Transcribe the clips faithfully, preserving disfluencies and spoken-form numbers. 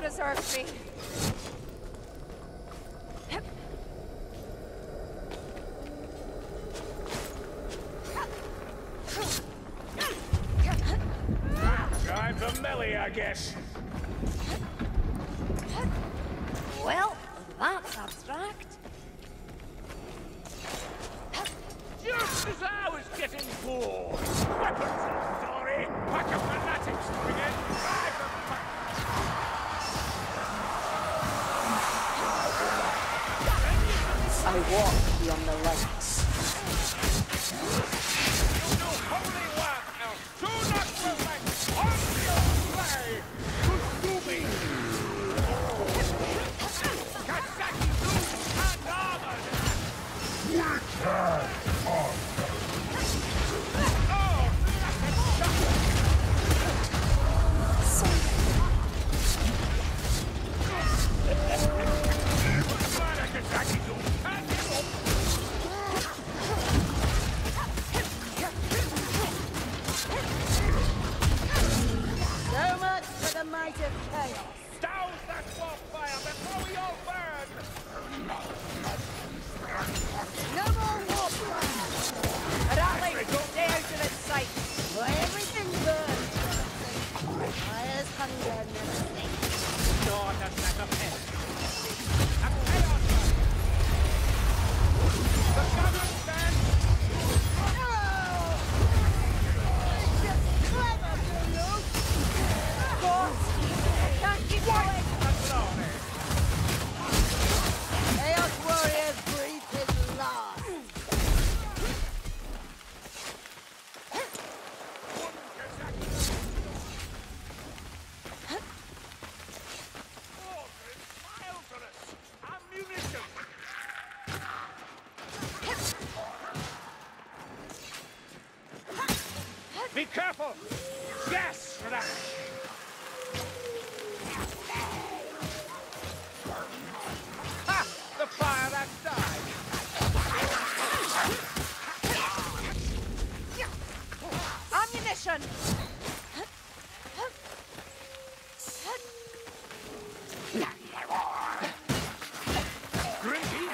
preserve me. Time for melee, I guess. Well, that's abstract. Just as I was getting bored. Weapons of glory. Pack of fanatics coming in. Drive them back. I walk beyond the lights. No holy work, else. Do not relent. On your way. Kusumi. Kasaki boots and armor. We can on. So much for the might of chaos. Douse that wildfire before we all burn! No more warfare. Rattling, stay out of its sight. For everything burns. Fire's hunger never sleeps. Not a sack of head. A chaos burn! The gunner stands! No! It's just clever, you! I can't keep going. Chaos warriors breathe his last. Oh, there's miles on us! Ammunition! Be careful! Yes, Rash! Ha! The fire that died! Ammunition. Grimby!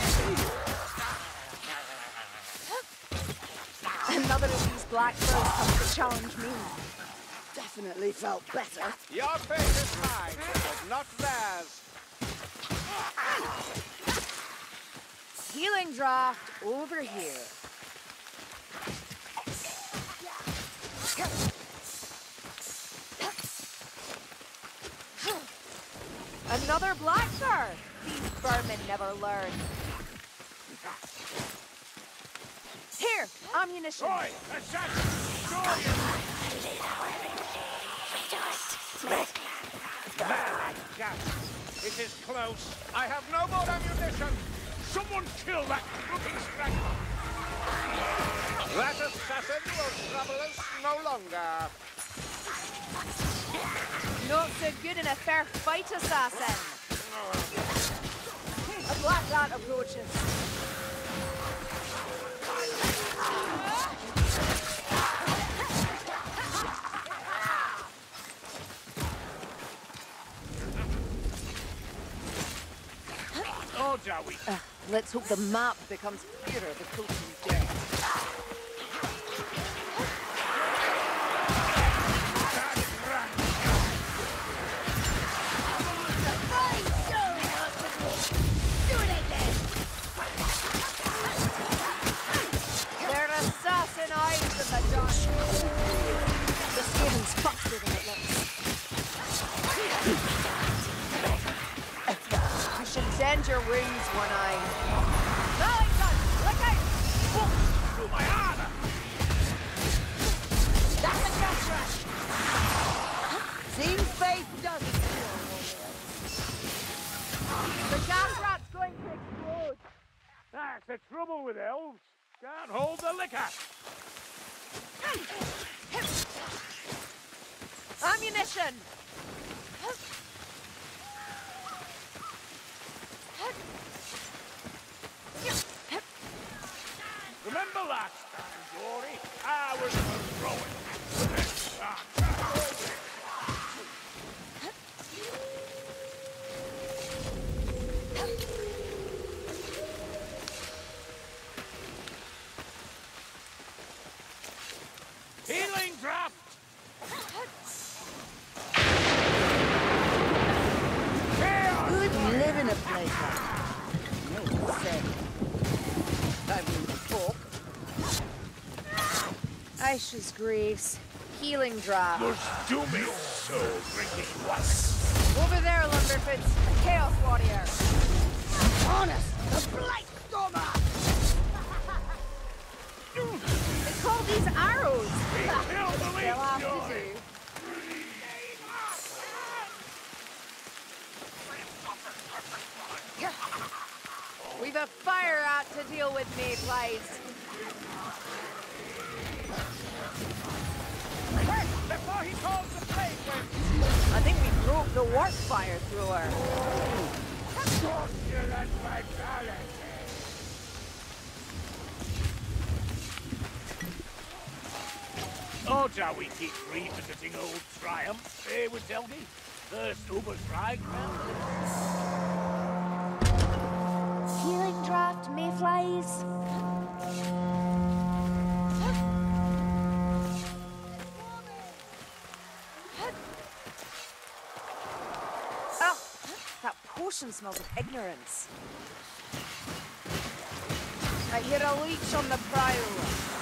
Another of these black crows comes to challenge me. Definitely felt better. Your fate is mine, but not theirs. Healing draft over here. Another blackbird. These vermin never learn. Here, ammunition. Roy, assassin! Sure Mad gas! It is close. I have no more ammunition. Someone kill that looking straggler. That assassin will trouble us no longer. Not so good in a fair fight, assassin. A black rat approaches. Oh, Joey. Uh, let's hope the map becomes clearer the closer we get. They're assassin eyes in the dark. The skating's faster than it looks. You should send your wounds, One Eye. Wellington, look out! Through my armor! That's a gas rush. Seems faith doesn't kill warriors. The gas rat's going to explode. That's the trouble with elves. Can't hold the liquor. Ammunition! Remember last time, Dory? I was throwing. later. No sense. Time to talk. Aisha's Greaves. Healing drop. Must do me so drinking once. Over there, Lumberfoots. A Chaos Warrior. Honest, the Blight Stormer! It's called these arrows. We kill the They'll leech, have to Jory. do. We've a fire out to deal with, Mayflies. Before he calls the plague wind. I think we broke the warp fire thrower. Torture and vitality. Oh, shall we keep revisiting old triumphs, eh, with Zeldy? First Uber's Healing draft, Mayflies. Oh, that potion smells of ignorance. I hear a leech on the prowl.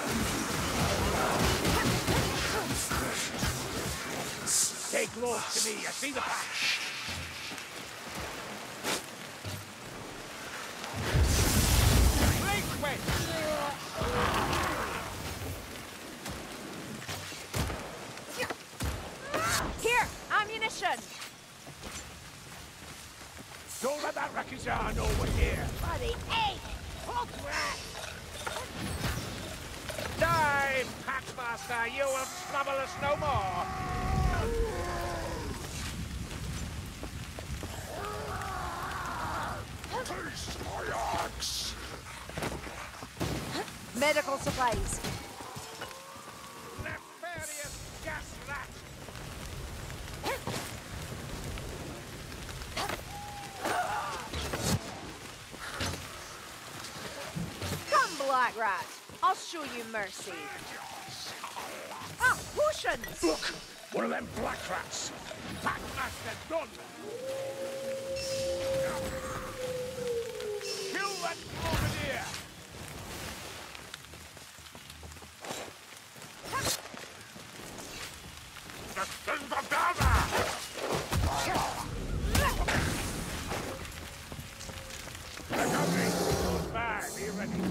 Stay close to me, I see the patch. Blink went. Here, ammunition. Don't let that Rakizar know we're here. Bloody egg. Die, Packmaster, you will trouble us no more. Taste my axe. Medical supplies. Nefarious gas rat. Come, Black Rat. I'll show you mercy. Ah, potions! Look, one of them black rats. Packmaster done. Kill that grenadier. The Gather! Recovery. Bye, be ready.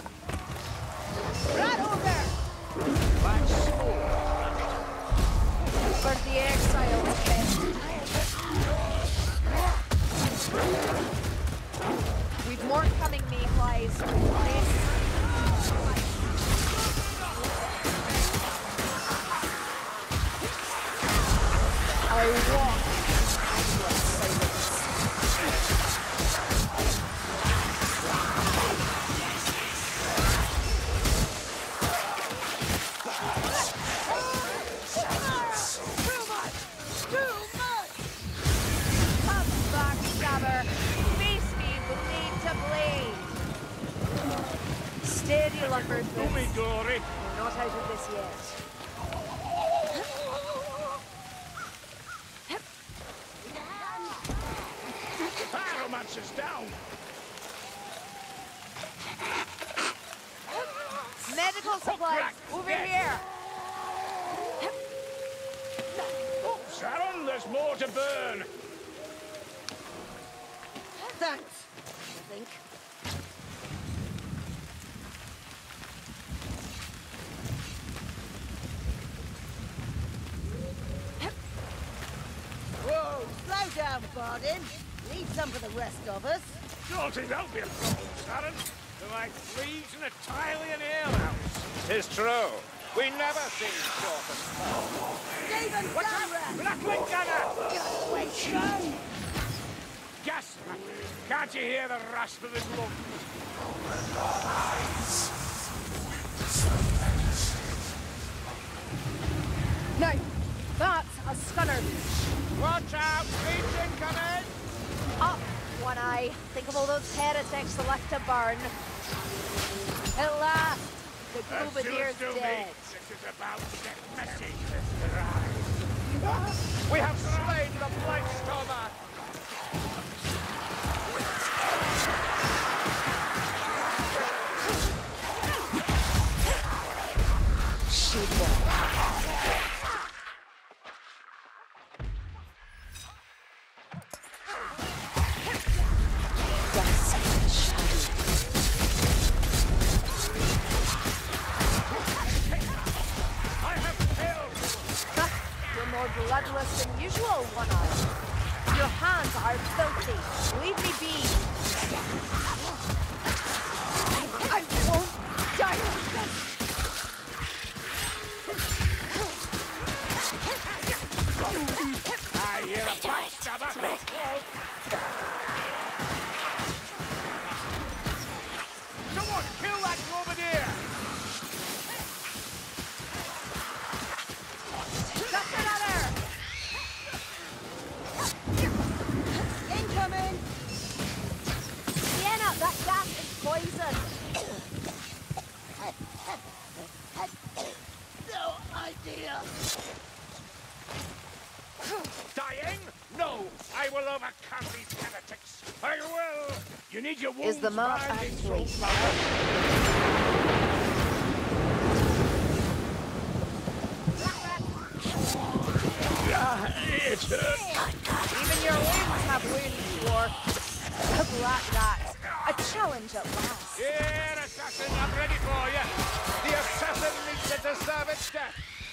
Right over! Black smoke. For the exiles, best. We've more coming, Mayflies. I walk. Steady, Lumberfoots. Do me, Dory. We're not out of this yet. Pyromancer's down. Medical supplies, over here. Oh, Sharon, there's more to burn. Thanks, I think. Whoa, slow down, Bardin. Leave some for the rest of us. Don't think that'll be a problem, Sharon. They're like thieves in a Tylian alehouse. It's true. We never see short of smoke. Stephen What's up? Gunner! Blackling Gunner! Just wait, go! Gas rat. Can't you hear the rasp of his lungs? No, that's a stunner. Watch out! Leech incoming! Up, One Eye. Think of all those heretics left to burn. At last, the As soon Grenadier's as do me, dead. this is about to get messy, Mister Rise. We have slain the Blight Stormer! more bloodless than usual, One-Eye. Your hands are filthy. Leave me be. I won't die like this. I hear a backstabber. Someone kill that grenadier! That's another! Incoming! Sienna, that gas is poison! No idea! Dying? No! I will overcome these heretics! I will! You need your wounds Is the map binding actually so Ah, it hurts. Even your wounds have wounds, Dwarf. A black rat. A challenge at last. Here, assassin, I'm ready for you. The assassin needs to deserve its death.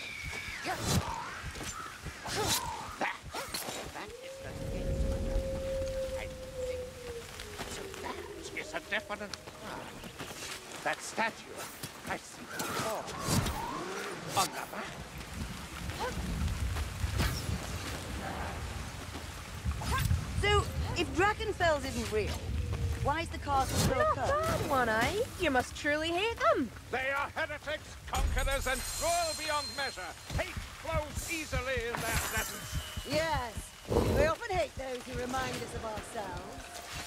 That, that is the gate. I think. So that is a definite mark. That statue, I see the before. On the map. So, if Drakenfels isn't real, why is the castle still Not occur? bad, One-Eye. You must truly hate them. They are heretics, conquerors, and cruel beyond measure. Hate flows easily in their presence. Yes, we often hate those who remind us of ourselves.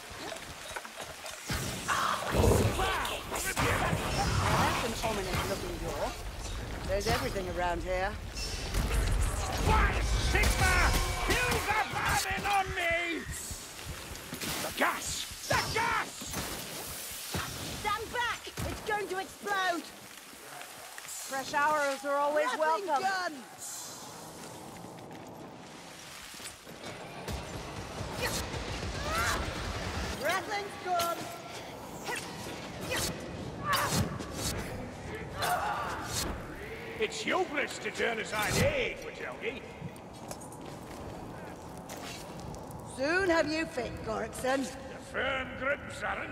Now, that's an ominous-looking door. There's everything around here. Why, Sigma! You the vermin on me! The gas! The gas! Stand back! It's going to explode! Fresh arrows are always Rattling welcome. gun! Rattling's gone! It's hubris to turn aside aid, Wajolgi. Soon have you fit, Gorikson. The firm grip, Saren.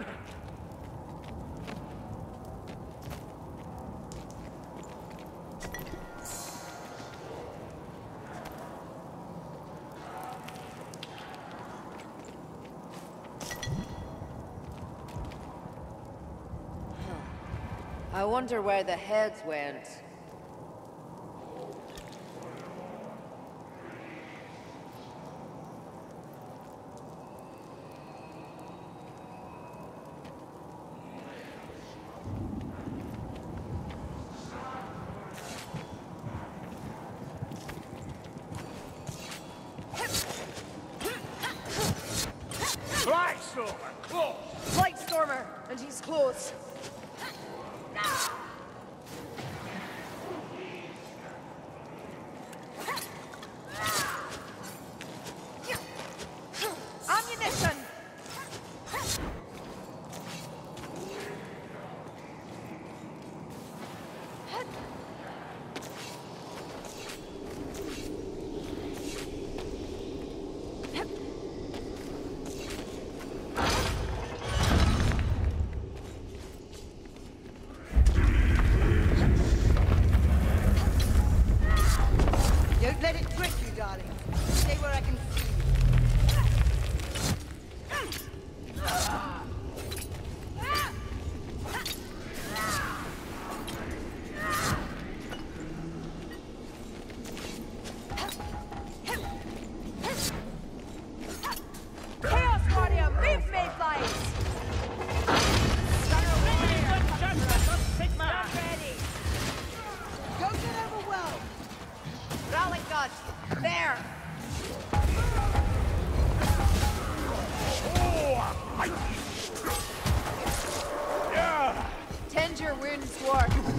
I wonder where the heads went. Blightstormer, close! Blightstormer, and he's close. Ammunition! Don't let it trick you, darling. Stay where I can see you. Chaos Warrior, move Mayflies! Stunner Warrior, Stand ready! Don't get overwhelmed. Rowling gun, there! Oh, a mighty stroke. Yeah! Tend your wounds, Dwarf.